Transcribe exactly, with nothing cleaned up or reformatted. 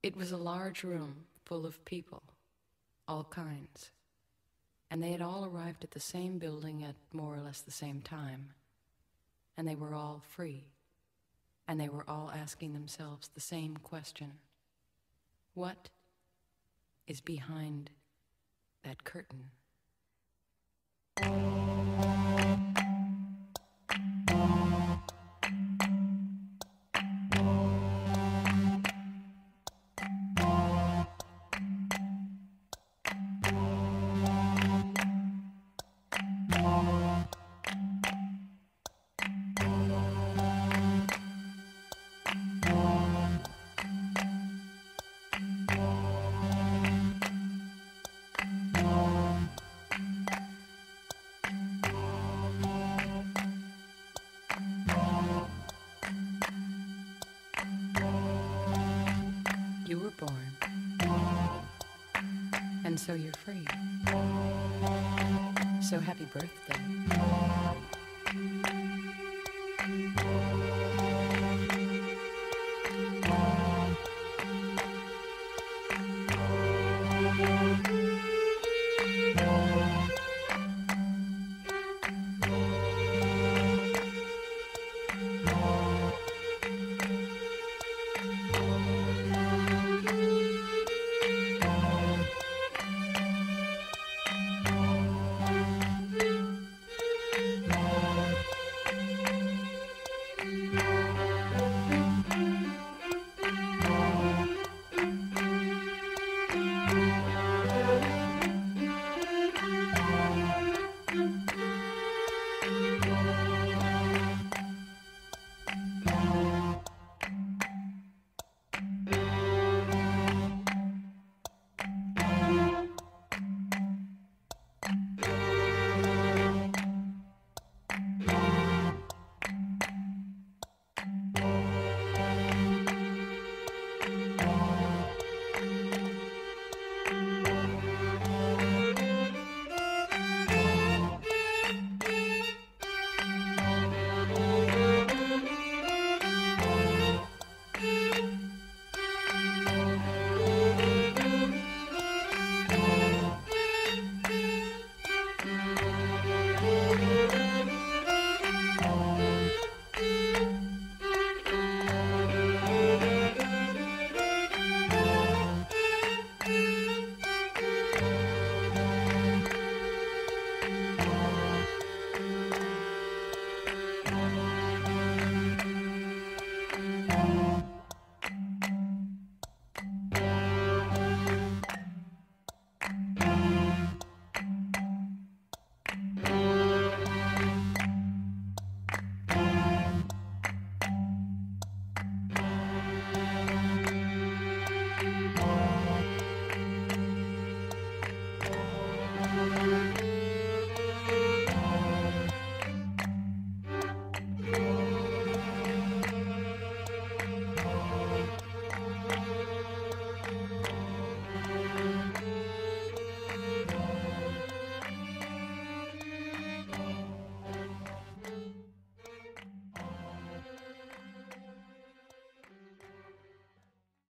It was a large room full of people, all kinds, and they had all arrived at the same building at more or less the same time, and they were all free, and they were all asking themselves the same question: what is behind that curtain? You were born, and so you're free. So happy birthday.